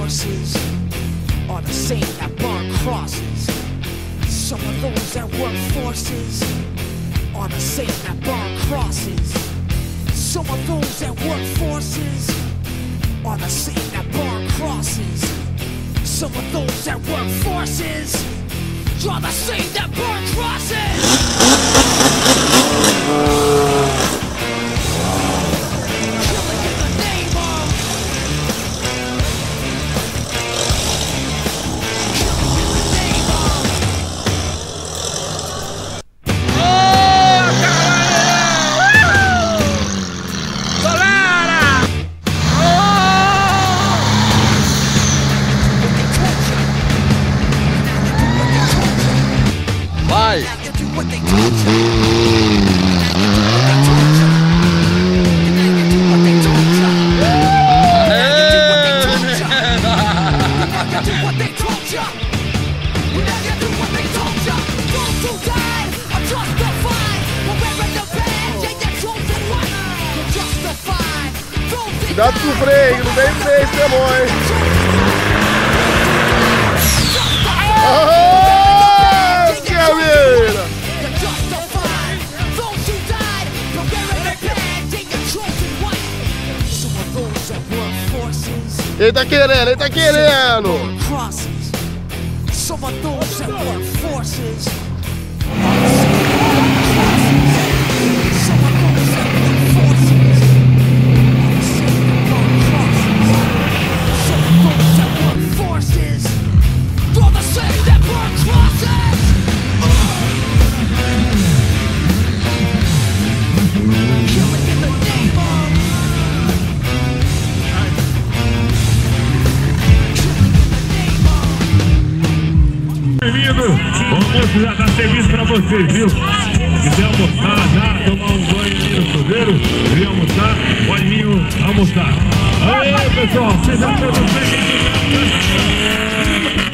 forces are the same that burn crosses. Some of those that work forces are the same that burn crosses. Some of those that work forces are the same that burn crosses. Some of those that work forces are the same that burn crosses. Killing in the name of. Killing in the name of. Vai! Cuidado com o freio, não tem freio, você é bom, hein? Oh, Camila! Ele tá querendo, ele tá querendo! Some of those that work forces. Vamos já dar serviço pra vocês, viu? Se quiser almoçar já, tomar um banho ali no chuveiro, vir almoçar, pode vir almoçar. Aê, pessoal, vocês já estão